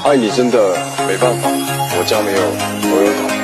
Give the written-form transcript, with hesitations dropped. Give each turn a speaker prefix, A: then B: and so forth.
A: 爱你真的没办法，我家没有游泳桶。